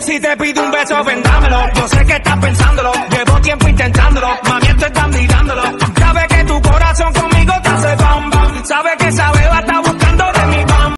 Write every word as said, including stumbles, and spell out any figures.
Si te pido un beso, vendámelo. Yo sé que estás pensándolo. Llevo tiempo intentándolo. Mami, esto están mirándolo. Sabe que tu corazón conmigo te hace bam bam. Sabe que sabe